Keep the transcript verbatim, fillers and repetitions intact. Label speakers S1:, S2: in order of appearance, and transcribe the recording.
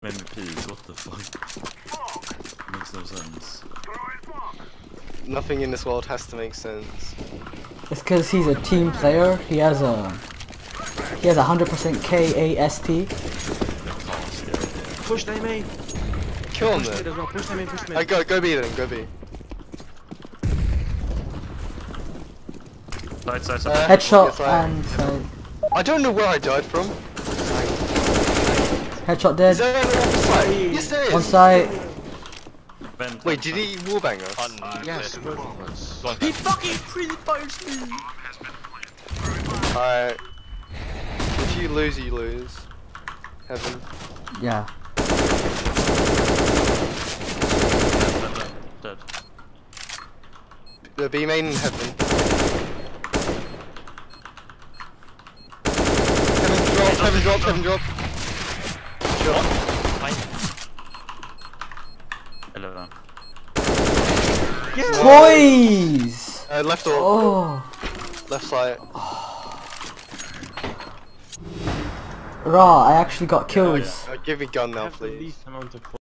S1: M V Ps, what the fuck? Makes no sense.
S2: Nothing in this world has to make sense.
S3: It's because he's a team player. He has a he has a hundred percent K A S T.
S4: Push them A.
S2: Kill him
S4: Push mid
S2: then.
S4: as well. Push them A. Push mid.
S2: I go go B then. Go B.
S1: Side, side, side.
S2: Uh,
S3: Headshot
S2: yes, I-
S3: and side.
S2: I don't know where I died from.
S3: Headshot
S2: Is
S3: dead.
S2: there anyone on the side? Yes, there is.
S3: On site.
S1: Vent,
S2: Wait,
S1: vent,
S2: did
S1: vent.
S2: he wallbang us?
S5: On
S4: Yes,
S5: mid.
S4: both of us.
S5: One
S1: He
S5: guy.
S1: fucking pre-fires me!
S2: Alright. If you lose, you lose. Heaven.
S3: Yeah.
S1: Dead, dead, dead.
S2: The B main in heaven. Heaven drop, heaven drop, heaven drop. Shot.
S1: Eleven.
S3: Boys!
S2: Uh, left or
S3: Oh.
S2: left side.
S3: Raw, I actually got kills.
S2: Uh, give me gun now,
S4: Have the
S2: please.
S4: least amount of